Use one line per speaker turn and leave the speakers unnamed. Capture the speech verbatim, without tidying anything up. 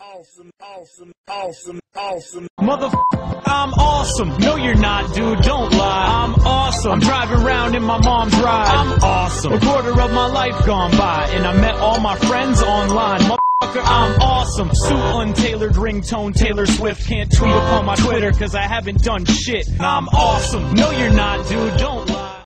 awesome, awesome, awesome, awesome.
Motherfucker, I'm awesome. No, you're not, dude. Don't lie. I'm awesome. I'm driving around in my mom's ride. I'm awesome. A quarter of my life gone by, and I met all my friends online. Motherfucker, I'm awesome. Suit untailored, ringtone Taylor Swift. Can't tweet upon my Twitter, cause I haven't done shit. I'm awesome. No, you're not, dude. Don't lie.